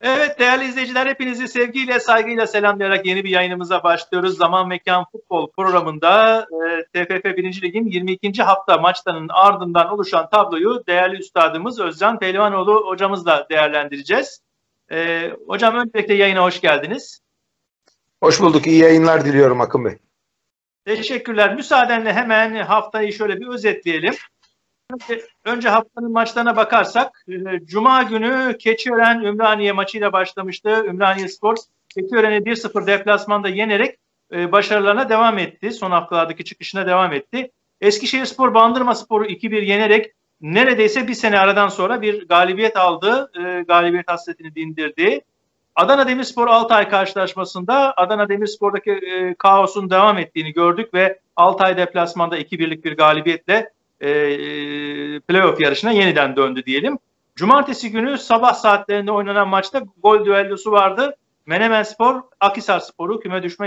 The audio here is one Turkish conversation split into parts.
Evet değerli izleyiciler, hepinizi sevgiyle saygıyla selamlayarak yeni bir yayınımıza başlıyoruz. Zaman Mekan Futbol programında TFF 1. Lig'in 22. hafta maçlarının ardından oluşan tabloyu değerli üstadımız Özcan Pehlivanoğlu hocamızla değerlendireceğiz. Hocam öncelikle yayına hoş geldiniz. Hoş bulduk. İyi yayınlar diliyorum Akın Bey. Teşekkürler. Müsaadenle hemen haftayı şöyle bir özetleyelim. Önce haftanın maçlarına bakarsak, Cuma günü Keçiören Ümraniye maçıyla başlamıştı. Ümraniyespor Keçiören'i 1-0 deplasmanda yenerek başarılarına devam etti. Son haftalardaki çıkışına devam etti. Eskişehirspor Bandırmaspor'u 2-1 yenerek neredeyse bir sene aradan sonra bir galibiyet aldı. Galibiyet hasretini dindirdi. Adana Demirspor Altay karşılaşmasında Adana Demirspor'daki kaosun devam ettiğini gördük ve Altay deplasmanda 2-1'lik bir galibiyetle playoff yarışına yeniden döndü diyelim. Cumartesi günü sabah saatlerinde oynanan maçta gol düellosu vardı. Menemenspor Akhisarspor'u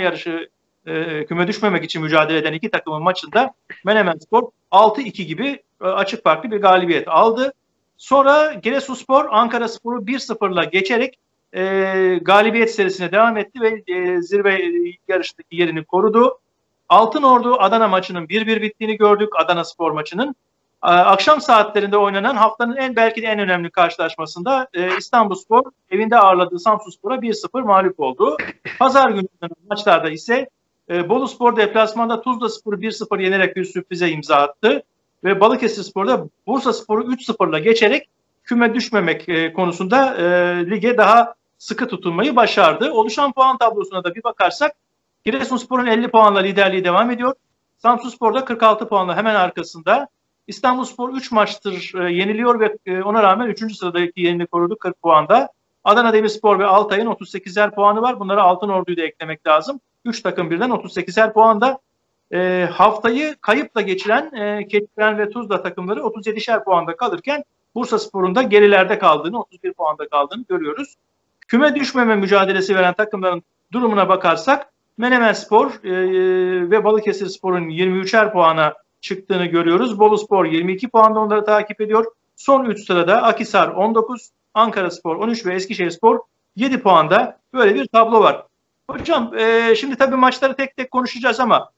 küme düşmemek için mücadele eden iki takımın maçında Menemenspor 6-2 gibi açık farklı bir galibiyet aldı. Sonra Giresunspor Ankaraspor'u 1-0'la geçerek galibiyet serisine devam etti ve zirve yarıştaki yerini korudu. Altınordu Adana maçının 1-1 bittiğini gördük, Adana Spor maçının. Akşam saatlerinde oynanan haftanın belki de en önemli karşılaşmasında İstanbulspor evinde ağırladığı Samsunspor'a 1-0 mağlup oldu. Pazar günü maçlarda ise Boluspor deplasmanda Tuzlaspor'u 1-0 yenerek bir sürprize imza attı. Ve Balıkesirspor'da Bursaspor'u 3-0'la geçerek küme düşmemek konusunda lige daha sıkı tutunmayı başardı. Oluşan puan tablosuna da bir bakarsak Giresunspor'un 50 puanla liderliği devam ediyor. Samsunspor'da 46 puanla hemen arkasında. İstanbulspor 3 maçtır yeniliyor ve ona rağmen 3. sıradaki yerini korudu 40 puanda. Adana Demirspor ve Altay'ın 38'er puanı var. Bunlara Altınordu'yu da eklemek lazım. 3 takım birden 38'er puanda. Haftayı kayıpla geçiren Keçiören ve Tuzla takımları 37'şer puanda kalırken Bursaspor'un da gerilerde kaldığını, 31 puanda kaldığını görüyoruz. Küme düşmeme mücadelesi veren takımların durumuna bakarsak Menemenspor ve Balıkesirspor'un 23'er puana çıktığını görüyoruz. Boluspor 22 puanda onları takip ediyor. Son 3 sırada Akhisar 19, Ankaraspor 13 ve Eskişehirspor 7 puanda. Böyle bir tablo var. Hocam şimdi tabii maçları tek tek konuşacağız ama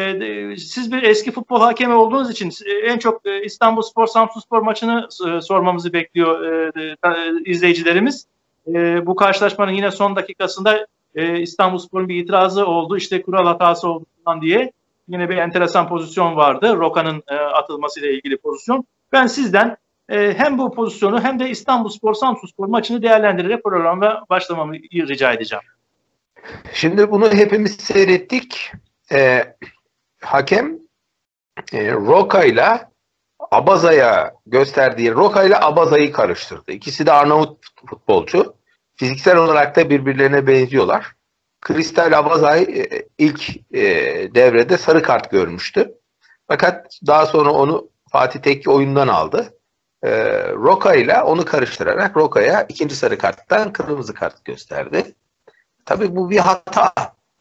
siz bir eski futbol hakemi olduğunuz için en çok İstanbulspor Samsunspor maçını sormamızı bekliyor izleyicilerimiz. Bu karşılaşmanın yine son dakikasında İstanbulspor'un bir itirazı oldu. İşte kural hatası oldu falan diye. Yine bir enteresan pozisyon vardı. Roka'nın atılmasıyla ilgili pozisyon. Ben sizden hem bu pozisyonu hem de İstanbulspor Samsunspor maçını değerlendirerek programa başlamamı rica edeceğim. Şimdi bunu hepimiz seyrettik. Hakem Roka ile Abaza'ya gösterdiği Roka ile Abaza'yı karıştırdı. İkisi de Arnavut futbolcu. Fiziksel olarak da birbirlerine benziyorlar. Kristal Abazay ilk devrede sarı kart görmüştü. Fakat daha sonra onu Fatih Tekke oyundan aldı. Roka ile onu karıştırarak Roka'ya ikinci sarı karttan kırmızı kart gösterdi. Tabii bu bir hata.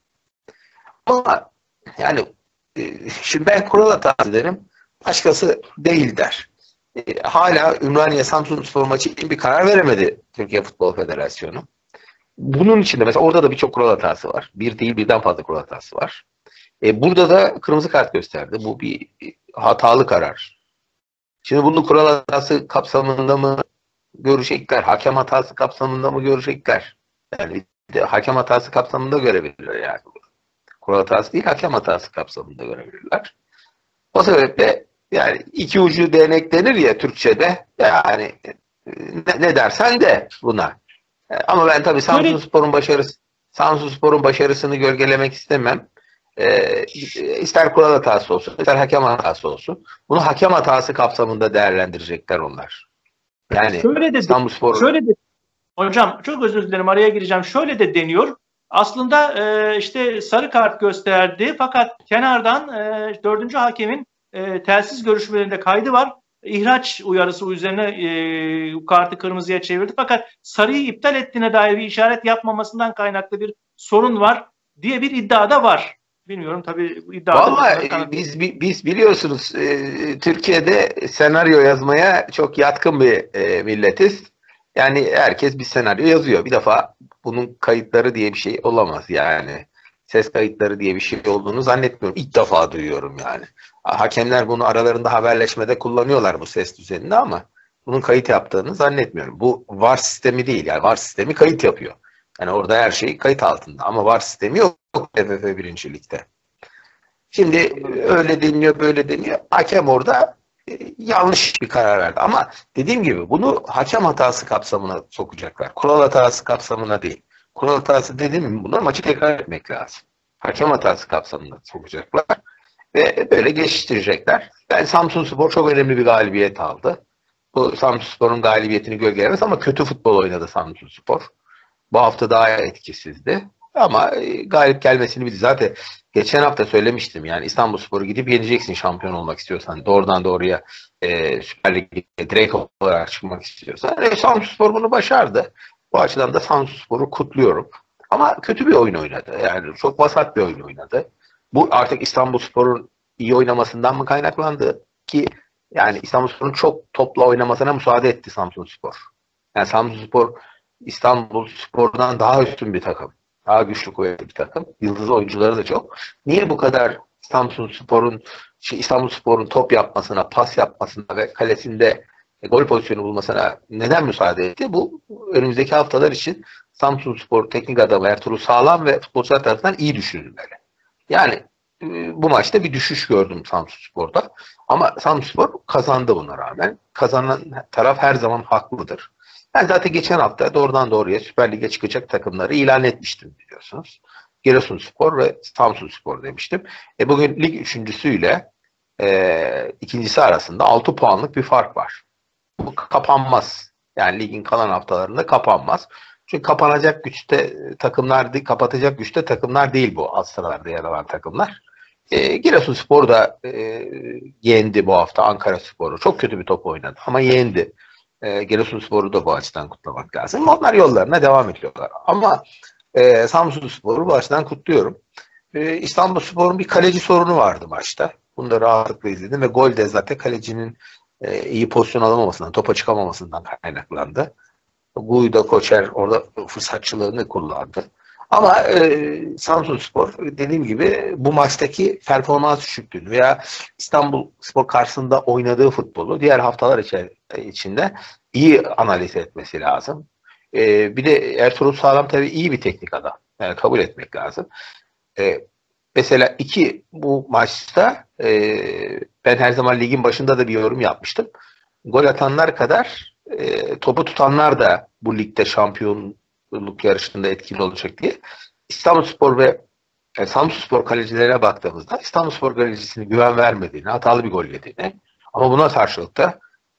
Ama yani şimdi ben kural hatası derim. Başkası değil der. Hala Ümraniye Samsunspor maçı için bir karar veremedi Türkiye Futbol Federasyonu. Bunun içinde mesela orada da birçok kural hatası var. Bir değil birden fazla kural hatası var. Burada da kırmızı kart gösterdi. Bu bir hatalı karar. Şimdi bunu kural hatası kapsamında mı görecekler? Hakem hatası kapsamında mı görecekler? Yani hakem hatası kapsamında görebilirler yani. Kural hatası değil, hakem hatası kapsamında görebilirler. O sebeple yani iki ucu değnek denir ya Türkçe'de. Yani ne dersen de buna. Ama ben tabii Samsunspor'un başarısını gölgelemek istemem. İster kural hatası olsun, ister hakem hatası olsun. Bunu hakem hatası kapsamında değerlendirecekler onlar. Yani şöyle de hocam çok özür dilerim araya gireceğim. Şöyle de deniyor. Aslında işte sarı kart gösterdi fakat kenardan 4. hakemin telsiz görüşmelerinde kaydı var. İhraç uyarısı üzerine kartı kırmızıya çevirdi. Fakat sarıyı iptal ettiğine dair bir işaret yapmamasından kaynaklı bir sorun var diye bir iddia da var. Bilmiyorum tabii iddia. Vallahi biz biliyorsunuz Türkiye'de senaryo yazmaya çok yatkın bir milletiz. Yani herkes bir senaryo yazıyor. Bir defa bunun kayıtları diye bir şey olamaz yani. Ses kayıtları diye bir şey olduğunu zannetmiyorum. İlk defa duyuyorum yani. Hakemler bunu aralarında haberleşmede kullanıyorlar bu ses düzenini ama bunun kayıt yaptığını zannetmiyorum. Bu VAR sistemi değil yani. VAR sistemi kayıt yapıyor. Yani orada her şey kayıt altında ama VAR sistemi yok TFF 1. Lig'de. Şimdi öyle deniyor, böyle deniyor. Hakem orada yanlış bir karar verdi. Ama dediğim gibi bunu hakem hatası kapsamına sokacaklar. Kural hatası kapsamına değil. Kural hatası dediğim gibi bunlar maçı tekrar etmek lazım. Hakem hatası kapsamına sokacaklar. Ve böyle geçiştirecekler. Yani Samsunspor çok önemli bir galibiyet aldı. Bu Samsunspor'un galibiyetini gölgelemez ama kötü futbol oynadı Samsunspor. Bu hafta daha etkisizdi. Ama galip gelmesini bildi. Zaten geçen hafta söylemiştim yani İstanbulspor'u gidip yeneceksin şampiyon olmak istiyorsan. Doğrudan doğruya Süper Lig'e direkt olarak çıkmak istiyorsan. Samsunspor bunu başardı. Bu açıdan da Samsunspor'u kutluyorum. Ama kötü bir oyun oynadı. Yani çok vasat bir oyun oynadı. Bu artık İstanbulspor'un iyi oynamasından mı kaynaklandı ki yani İstanbulspor'un çok topla oynamasına müsaade etti Samsunspor. Yani Samsunspor İstanbulspor'dan daha üstün bir takım. Daha güçlü kuvvetli bir takım. Yıldız oyuncuları da çok. Niye bu kadar İstanbulspor'un top yapmasına, pas yapmasına ve kalesinde gol pozisyonu bulmasına neden müsaade etti? Bu önümüzdeki haftalar için Samsunspor teknik adamı Ertuğrul Sağlam ve futbolcular tarafından iyi düşünülmeli. Yani bu maçta bir düşüş gördüm Samsunspor'da. Ama Samsunspor kazandı buna rağmen. Kazanan taraf her zaman haklıdır. Ben zaten geçen hafta doğrudan doğruya Süper Lig'e çıkacak takımları ilan etmiştim biliyorsunuz. Giresunspor ve Samsunspor demiştim. Bugün lig üçüncüsüyle ikincisi arasında 6 puanlık bir fark var. Bu kapanmaz. Yani ligin kalan haftalarında kapanmaz. Çünkü kapanacak güçte takımlar değil, kapatacak güçte takımlar değil bu alt sıralarda yer alan takımlar. Giresunspor da yendi bu hafta Ankaraspor'u. Çok kötü bir top oynadı ama yendi. Giresunspor'u da bu açıdan kutlamak lazım. Onlar yollarına devam ediyorlar. Ama Samsunspor'u bu açıdan kutluyorum. İstanbulspor'un bir kaleci sorunu vardı maçta. Bunu da rahatlıkla izledim ve gol de zaten kalecinin iyi pozisyon alamamasından, topa çıkamamasından kaynaklandı. Guido Koçer orada fırsatçılığını kullandı. Ama Samsunspor dediğim gibi bu maçtaki performans düşüklüğünü veya İstanbulspor karşısında oynadığı futbolu diğer haftalar içinde iyi analiz etmesi lazım. Bir de Ertuğrul Sağlam tabii iyi bir teknik adam. Yani kabul etmek lazım. Mesela bu maçta ben her zaman ligin başında da bir yorum yapmıştım. Gol atanlar kadar topu tutanlar da bu ligde şampiyonluk yarışında etkili olacak diye. İstanbulspor ve Samsunspor kalecilerine baktığımızda İstanbulspor kalecisine güven vermediğini, hatalı bir gol yediğini ama buna karşılık da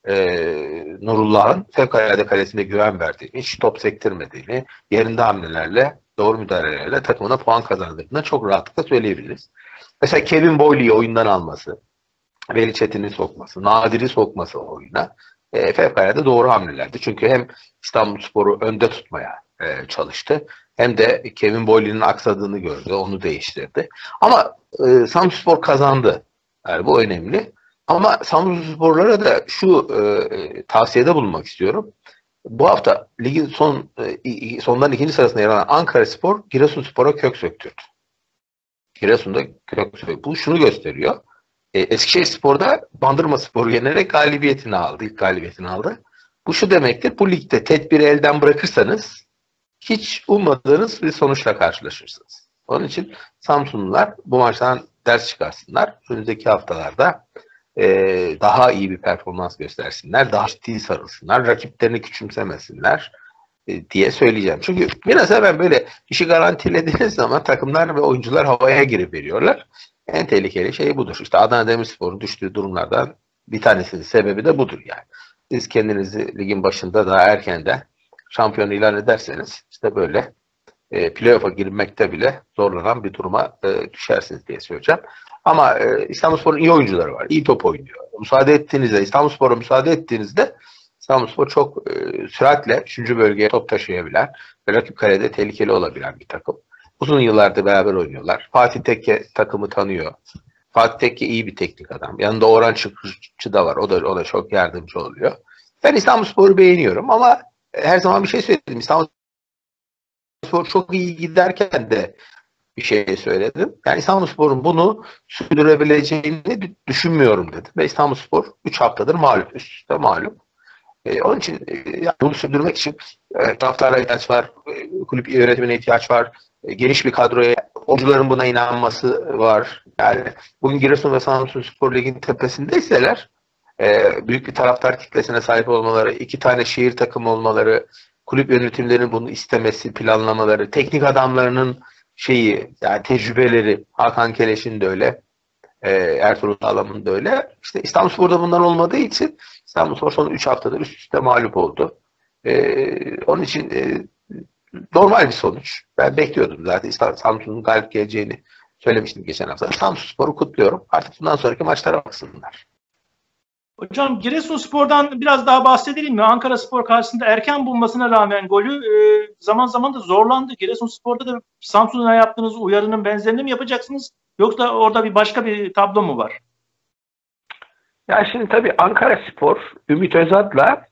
Nurullah'ın fevkalade kalesine güven verdiğini, hiç top sektirmediğini, yerinde hamlelerle, doğru müdahalelerle takımına puan kazandırdığını çok rahatlıkla söyleyebiliriz. Mesela Kevin Boyley'i oyundan alması, Veli Çetin'i sokması, Nadir'i sokması oyuna fevkalade doğru hamlelerdi. Çünkü hem İstanbulspor'u önde tutmaya çalıştı hem de Kevin Boyley'nin aksadığını gördü, onu değiştirdi. Ama Samsunspor kazandı. Yani bu önemli. Ama Samsunsporlara da şu tavsiyede bulunmak istiyorum. Bu hafta ligin sondan ikinci sırasında yer alan Ankaraspor Giresunspor'a kök söktürdü. Giresun'da kök söktürdü. Bu şunu gösteriyor. Eskişehirspor'da Bandırmaspor'u yenerek galibiyetini aldı. İlk galibiyetini aldı. Bu şu demektir. Bu ligde tedbiri elden bırakırsanız hiç ummadığınız bir sonuçla karşılaşırsınız. Onun için Samsunlular bu maçtan ders çıkarsınlar. Önümüzdeki haftalarda daha iyi bir performans göstersinler. Daha ciddi sarılsınlar. Rakiplerini küçümsemesinler diye söyleyeceğim. Çünkü biraz ben böyle işi garantilediğiniz zaman takımlar ve oyuncular havaya girip veriyorlar. En tehlikeli şey budur. İşte Adana Demirspor'un düştüğü durumlardan bir tanesinin sebebi de budur yani. Siz kendinizi ligin başında daha erkenden şampiyon ilan ederseniz işte böyle playoff'a girmekte bile zorlanan bir duruma düşersiniz diye söyleyeceğim. Ama İstanbulspor'un iyi oyuncuları var. İyi top oynuyor. İstanbulspor'a müsaade ettiğinizde İstanbulspor çok süratle 3. bölgeye top taşıyabilen ve rakip kalede tehlikeli olabilen bir takım. Uzun yıllardır beraber oynuyorlar. Fatih Tekke takımı tanıyor. Fatih Tekke iyi bir teknik adam. Yanında Orhan Çıkırcı da var. O da çok yardımcı oluyor. Ben İstanbulspor'u beğeniyorum ama her zaman bir şey söyledim. İstanbulspor çok iyi giderken de bir şey söyledim. Yani İstanbulspor'un bunu sürdürebileceğini düşünmüyorum dedim. Ve İstanbulspor 3 haftadır mağlup. Üst üste mağlup. Onun için yani bunu sürdürmek için taraftara ihtiyaç var. Kulüp yönetimine ihtiyaç var. Geniş bir kadroya, oyuncuların buna inanması var. Yani bugün Giresun ve Samsunspor Ligi'nin tepesindeyseler büyük bir taraftar kitlesine sahip olmaları, 2 tane şehir takımı olmaları, kulüp yönetimlerinin bunu istemesi, planlamaları, teknik adamlarının yani tecrübeleri, Hakan Keleş'in de öyle, Ertuğrul Sağlam'ın da öyle. İşte İstanbulspor'da bundan olmadığı için İstanbulspor son 3 haftadır üst üste mağlup oldu. Onun için normal bir sonuç. Ben bekliyordum zaten Samsun'un galip geleceğini söylemiştim geçen hafta. İstanbulspor'u kutluyorum. Artık bundan sonraki maçlara baksınlar. Hocam Giresunspor'dan biraz daha bahsedelim mi? Ankaraspor karşısında erken bulmasına rağmen golü zaman zaman da zorlandı. Giresunspor'da da Samsun'a yaptığınız uyarının benzerini mi yapacaksınız? Yoksa orada başka bir tablo mu var? Ya şimdi tabii Ankaraspor Ümit Özat'la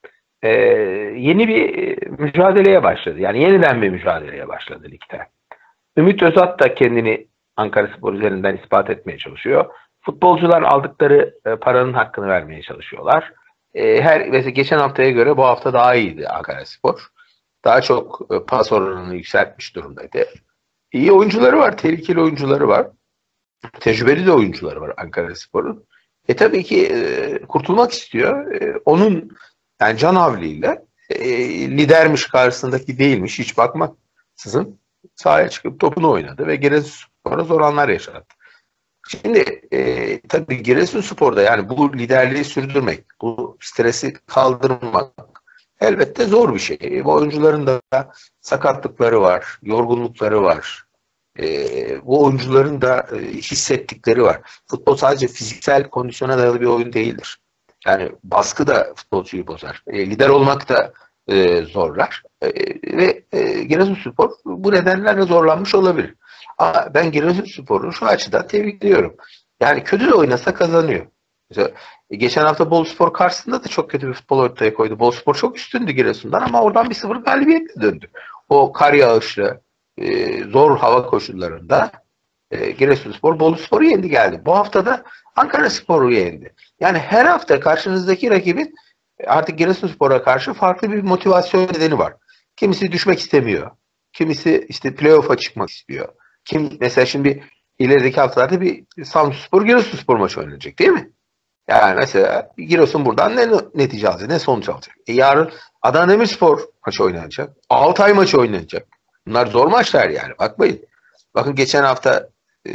yeni bir mücadeleye başladı. Yani yeniden bir mücadeleye başladı ligde. Ümit Özat da kendini Ankaraspor üzerinden ispat etmeye çalışıyor. Futbolcular aldıkları paranın hakkını vermeye çalışıyorlar. Mesela geçen haftaya göre bu hafta daha iyiydi Ankaraspor. Daha çok pas oranını yükseltmiş durumdaydı. İyi oyuncuları var, tehlikeli oyuncuları var. Tecrübeli de oyuncuları var Ankaraspor'un. Tabii ki kurtulmak istiyor. Onun yani canhavliyle lidermiş karşısındaki değilmiş hiç bakmaksızın sahaya çıkıp topunu oynadı ve Giresunspor'a zor anlar yaşattı. Şimdi tabii Giresunspor'da yani bu liderliği sürdürmek, bu stresi kaldırmak elbette zor bir şey. Bu oyuncuların da sakatlıkları var, yorgunlukları var. Bu oyuncuların da hissettikleri var. Futbol sadece fiziksel kondisyona dayalı bir oyun değildir. Yani baskı da futbolcuyu bozar. Lider olmak da zorlar. Ve Giresunspor bu nedenlerle zorlanmış olabilir. Ama ben Giresunspor'u şu açıdan tebrik ediyorum. Yani kötü de oynasa kazanıyor. Mesela, geçen hafta Boluspor karşısında da çok kötü bir futbol ortaya koydu. Boluspor çok üstündü Giresun'dan ama oradan 1-0 galibiyetle döndü. O kar yağışlı, zor hava koşullarında Giresunspor Boluspor'u yendi geldi. Bu hafta da Ankaraspor'u yendi. Yani her hafta karşınızdaki rakibin artık Giresunspor'a karşı farklı bir motivasyon nedeni var. Kimisi düşmek istemiyor. Kimisi işte playoff'a çıkmak istiyor. Mesela şimdi ilerideki haftalarda bir Samsunspor Giresunspor maçı oynanacak değil mi? Yani mesela Giresun buradan ne netice alacak, ne sonuç alacak? Yarın Adana Demirspor maçı oynanacak. Altay maçı oynanacak. Bunlar zor maçlar yani. Bakmayın. Bakın geçen hafta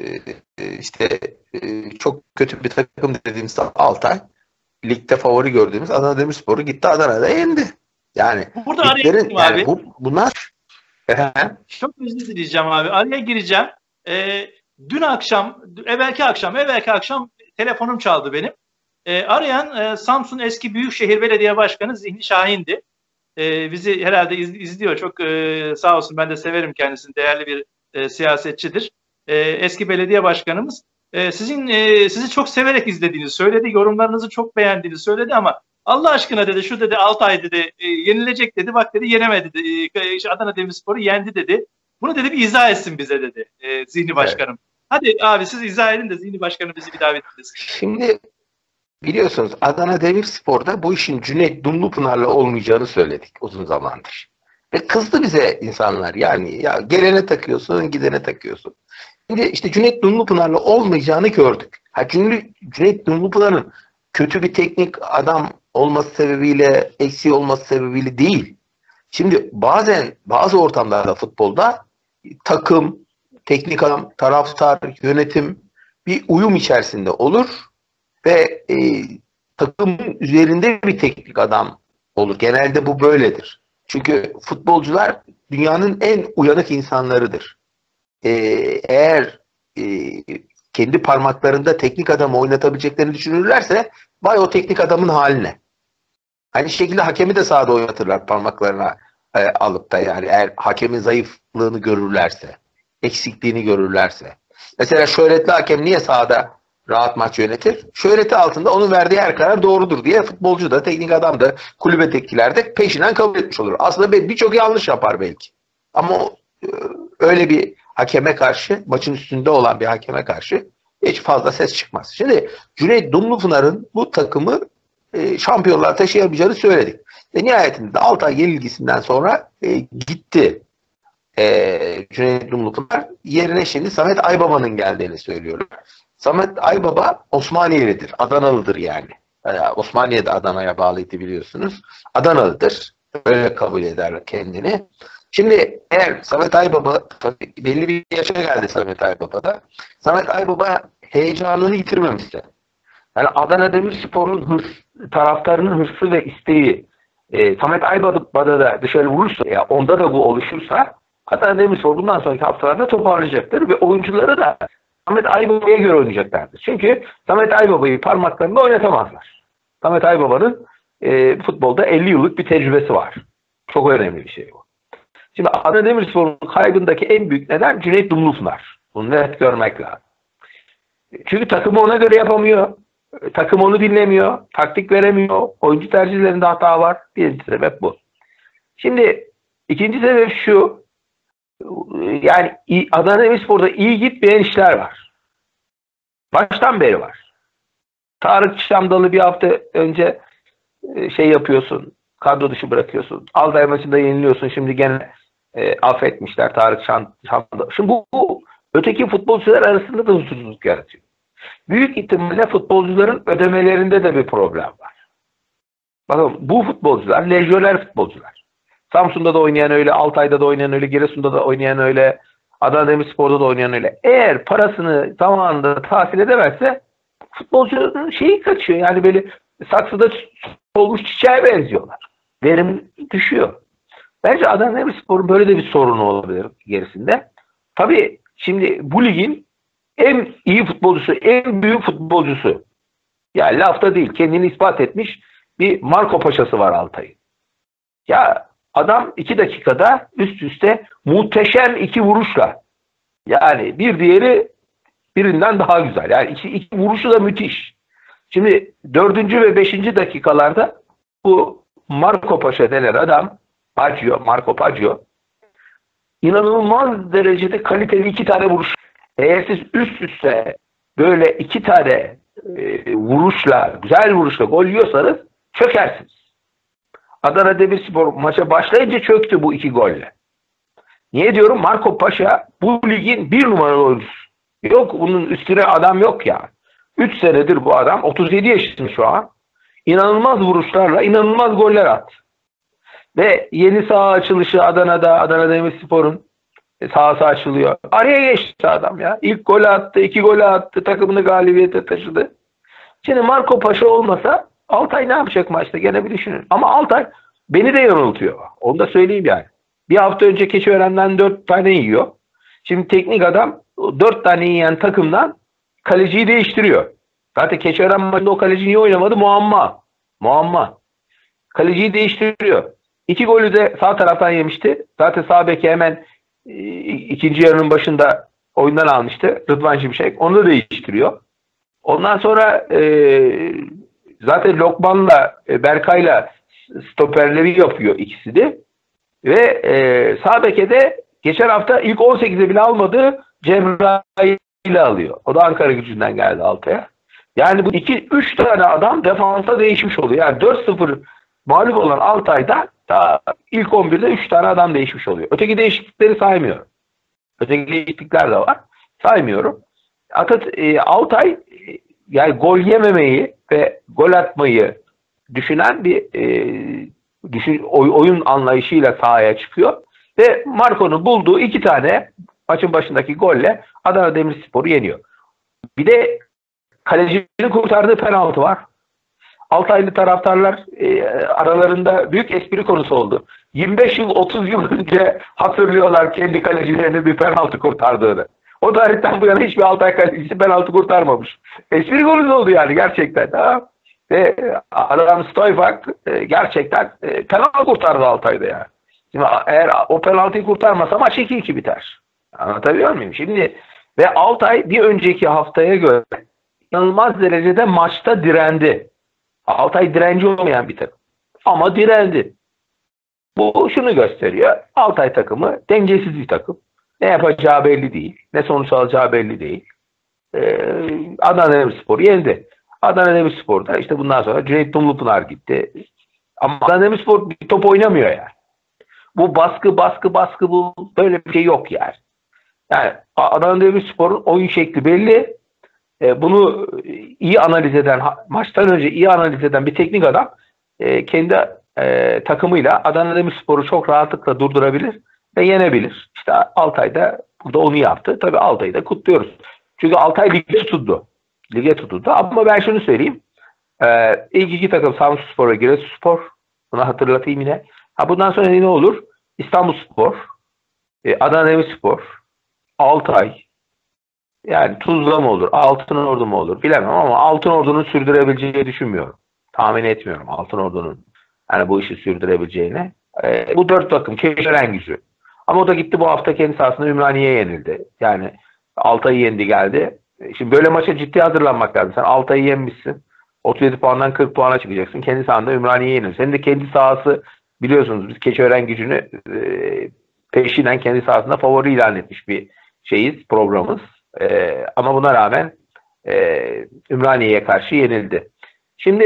çok kötü bir takım dediğimiz Altay, ligde favori gördüğümüz Adana Demirspor'u gitti Adana'da yendi. Yani burada liglerin, yani bunlar çok özür dileyeceğim abi. Araya gireceğim. Evvelki akşam telefonum çaldı benim. Arayan Samsun eski Büyükşehir Belediye Başkanı Zihni Şahin'di. Bizi herhalde izliyor. Çok sağ olsun, ben de severim kendisini. Değerli bir siyasetçidir. Eski belediye başkanımız. Sizi çok severek izlediğini söyledi. Yorumlarınızı çok beğendiğini söyledi ama Allah aşkına dedi, şu dedi Altay dedi yenilecek dedi. Bak dedi yenemedi dedi. Adana Demirspor'u yendi dedi. Bunu dedi bir izah etsin bize dedi Zihni Başkanım. Evet. Hadi abi siz izah edin de Zihni Başkanım bizi bir davet etsin. Şimdi biliyorsunuz Adana Demirspor'da bu işin Cüneyt Dumlupınar'la olmayacağını söyledik uzun zamandır. Ve kızdı bize insanlar yani ya gelene takıyorsun gidene takıyorsun. Şimdi işte Cüneyt Dumlupınar'la olmayacağını gördük. Cüneyt Dumlupınar'ın kötü bir teknik adam olması sebebiyle, eksiği olması sebebiyle değil. Şimdi bazen bazı ortamlarda futbolda takım, teknik adam, taraftar, yönetim bir uyum içerisinde olur ve takımın üzerinde bir teknik adam olur. Genelde bu böyledir. Çünkü futbolcular dünyanın en uyanık insanlarıdır. Eğer kendi parmaklarında teknik adamı oynatabileceklerini düşünürlerse vay o teknik adamın haline. Aynı şekilde hakemi de sahada oynatırlar parmaklarına alıp da yani eğer hakemin zayıflığını görürlerse, eksikliğini görürlerse. Mesela şöhretli hakem niye sahada rahat maç yönetir. Şöhreti altında onun verdiği her karar doğrudur diye futbolcu da, teknik adam da, kulübedekiler de peşinden kabul etmiş olur. Aslında birçok yanlış yapar belki. Ama öyle bir hakeme karşı, maçın üstünde olan bir hakeme karşı hiç fazla ses çıkmaz. Şimdi Cüneyt Dumlupınar'ın bu takımı şampiyonluğa taşıyamayacağını söyledik. Nihayetinde de Altay yenilgisinden sonra gitti. Cüneyt Dumlupınar yerine şimdi Samet Aybaba'nın geldiğini söylüyorlar. Samet Aybaba Osmaniyelidir. Adanalıdır yani. Osmaniye'de Adana'ya bağlıydı biliyorsunuz. Adanalıdır. Öyle kabul eder kendini. Şimdi eğer Samet Aybaba, tabii belli bir yaşa geldi Samet Aybaba da. Samet Aybaba heyecanını yitirmemişti. Yani Adana Demirspor'un taraftarının hırsı ve isteği Samet Aybaba'da da dışarı vurursa, ya onda da bu oluşursa Adana Demirspor bundan sonraki haftalarda toparlayacaktır ve oyuncuları da Samet Aybaba'ya göre oynayacaklardır. Çünkü Samet Aybaba'yı parmaklarında oynatamazlar. Samet Aybaba'nın futbolda 50 yıllık bir tecrübesi var. Çok önemli bir şey bu. Şimdi Adana Demirspor'un kaybındaki en büyük neden Cüneyt Dumlupınar. Bunu net görmek lazım. Çünkü takımı ona göre yapamıyor. Takım onu dinlemiyor. Taktik veremiyor. Oyuncu tercihlerinde hata var. Birinci sebep bu. Şimdi ikinci sebep şu. Yani Adana Demirspor'da iyi gitmeyen işler var. Baştan beri var. Tarık Şamdalı bir hafta önce şey yapıyorsun. Kadro dışı bırakıyorsun. Altay maçında yeniliyorsun. Şimdi gene affetmişler Tarık Şamdalı. Şimdi bu öteki futbolcular arasında da huzursuzluk yaratıyor. Büyük ihtimalle futbolcuların ödemelerinde de bir problem var. Bakın bu futbolcular lejyoner futbolcular. Samsun'da da oynayan öyle, Altay'da da oynayan öyle, Giresun'da da oynayan öyle, Adana Demirspor'da da oynayan öyle. Eğer parasını zamanında tahsil edemezse futbolcunun şeyi kaçıyor. Yani böyle saksıda olmuş çiçeğe benziyorlar. Verim düşüyor. Bence Adana Demirspor'un böyle de bir sorunu olabilir gerisinde. Tabii şimdi bu ligin en iyi futbolcusu, en büyük futbolcusu. Yani lafta değil, kendini ispat etmiş bir Marco Paşa'sı var Altay'ın. Ya adam 2 dakikada üst üste muhteşem 2 vuruşla. Yani bir diğeri birinden daha güzel. Yani iki vuruşu da müthiş. Şimdi 4. ve 5. dakikalarda bu Marco Paşa denen adam, Marco Paggio, inanılmaz derecede kaliteli 2 tane vuruş. Eğer siz üst üste böyle 2 tane vuruşla, güzel vuruşla gol yiyorsanız çökersiniz. Adana Demirspor maça başlayınca çöktü bu 2 golle. Niye diyorum? Marco Paşa bu ligin 1 numaralı oyuncusu. Yok bunun üstüne adam yok ya. 3 senedir bu adam, 37 yaşında şu an. İnanılmaz vuruşlarla inanılmaz goller attı. Ve yeni saha açılışı Adana'da, Adana Demirspor'un sahası açılıyor. Araya geçti adam ya. İlk golü attı, 2 golü attı, takımını galibiyete taşıdı. Şimdi Marco Paşa olmasa Altay ne yapacak maçta? Gene bir düşünün. Ama Altay beni de yanıltıyor. Onu da söyleyeyim yani. Bir hafta önce Keçiören'den 4 tane yiyor. Şimdi teknik adam 4 tane yiyen takımdan kaleciyi değiştiriyor. Zaten Keçiören maçında o kaleci niye oynamadı? Muamma. Kaleciyi değiştiriyor. 2 golü de sağ taraftan yemişti. Zaten sağ beki hemen ikinci yarının başında oyundan almıştı. Rıdvan Şimşek. Onu da değiştiriyor. Ondan sonra zaten Lokman'la Berkay'la stoperleri yapıyor ikisi de. Ve sağ beke de geçen hafta ilk 18'e bile almadığı Cebrail'i alıyor. O da Ankara Gücü'nden geldi Altay'a. Yani bu 2-3 tane adam defansa değişmiş oluyor. Yani 4-0 mağlup olan Altay'da daha ilk 11'de 3 tane adam değişmiş oluyor. Öteki değişiklikleri saymıyorum. Öteki değişiklikler de var. Saymıyorum. Altay yani gol yememeyi ve gol atmayı düşünen bir oyun anlayışıyla sahaya çıkıyor. Ve Marco'nun bulduğu 2 tane maçın başındaki golle Adana Demirspor'u yeniyor. Bir de kalecinin kurtardığı penaltı var. Altaylı taraftarlar aralarında büyük espri konusu oldu. 25 yıl, 30 yıl önce hatırlıyorlar kendi kalecilerinin bir penaltı kurtardığını. O tarihten bu yana hiçbir Altay kalecisi penaltı kurtarmamış. Espri konusu oldu yani gerçekten. Ha? Ve adam Stoyfak gerçekten penaltı kurtardı Altay'da yani. Şimdi eğer o penaltıyı kurtarmasa maç 2-2 biter. Anlatabiliyor muyum? Şimdi ve Altay bir önceki haftaya göre inanılmaz derecede maçta direndi. Altay direnci olmayan bir takım. Ama direndi. Bu şunu gösteriyor. Altay takımı dengesiz bir takım. Ne yapacağı belli değil. Ne sonuç alacağı belli değil. Adana Demirspor'u yendi. Adana Demirspor'da işte bundan sonra Cüneyt Dumlupınar gitti. Ama Adana Demirspor bir top oynamıyor yani. Bu baskı bu böyle bir şey yok yani. Yani Adana Demirspor'un oyun şekli belli. Bunu iyi analiz eden, maçtan önce iyi analiz eden bir teknik adam kendi takımıyla Adana Demirspor'u çok rahatlıkla durdurabilir ve yenebilir. İşte Altay da burada onu yaptı. Tabii Altay'ı da kutluyoruz. Çünkü Altay lige tutundu. Lige tutundu. Ama ben şunu söyleyeyim. İlk iki takım Samsunspor ve Giresunspor. Bunu hatırlatayım yine. Bundan sonra ne olur? İstanbulspor, Adana Demirspor, Altay, yani Tuzla mı olur, Altınordu mu olur bilemem ama Altınordu'nun sürdürebileceğini düşünmüyorum. Tahmin etmiyorum Altınordu'nun yani bu işi sürdürebileceğini. Bu dört takım Keşören gücü. Ama o da gitti bu hafta kendi sahasında Ümraniye'ye yenildi. Yani Altay'ı yendi geldi. Şimdi böyle maça ciddi hazırlanmak lazım. Sen Altay'ı yenmişsin. 37 puandan 40 puana çıkacaksın. Kendi sahanda Ümraniye'ye yenildi. Senin de kendi sahası biliyorsunuz biz Keçiören gücünü peşinen kendi sahasında favori ilan etmiş bir şeyiz, programımız. Ama buna rağmen Ümraniye'ye karşı yenildi. Şimdi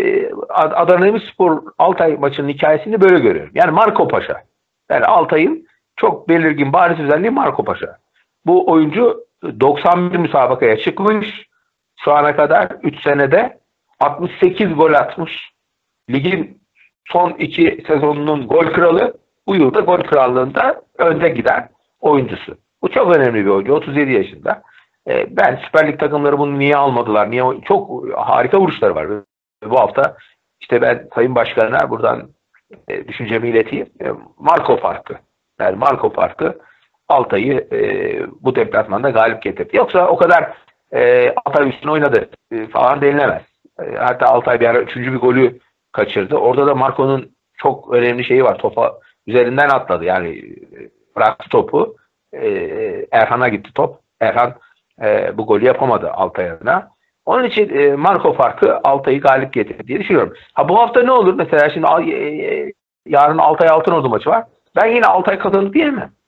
Adana Demirspor Altay maçının hikayesini böyle görüyorum. Yani Marco Paşa. Yani Altay'ın çok belirgin bariz özelliği Marco Paşa. Bu oyuncu 91 müsabakaya çıkmış. Şu ana kadar 3 senede 68 gol atmış. Ligin son 2 sezonunun gol kralı. Bu yılda gol krallığında önde giden oyuncusu. Bu çok önemli bir oyuncu. 37 yaşında. Ben Süper Lig takımları bunu niye almadılar? Niye? Çok harika vuruşları var. Bu hafta işte ben Sayın Başkan'a buradan düşüncemi ileteyim. Marco farkı. Yani Marco farkı Altay'ı bu deplasmanda galip getirdi. Yoksa o kadar Altay üstüne oynadı falan denilemez. Hatta Altay bir ara 3. bir golü kaçırdı. Orada da Marco'nun çok önemli şeyi var. Topa üzerinden atladı. Yani bıraktı topu. Erhan'a gitti top. Erhan bu golü yapamadı Altay adına. Onun için Marco farkı Altay'ı galip getirdi diye düşünüyorum. Bu hafta ne olur? Mesela şimdi yarın Altay Altınordu maçı var. Ben yine Altay kazanır diyemem.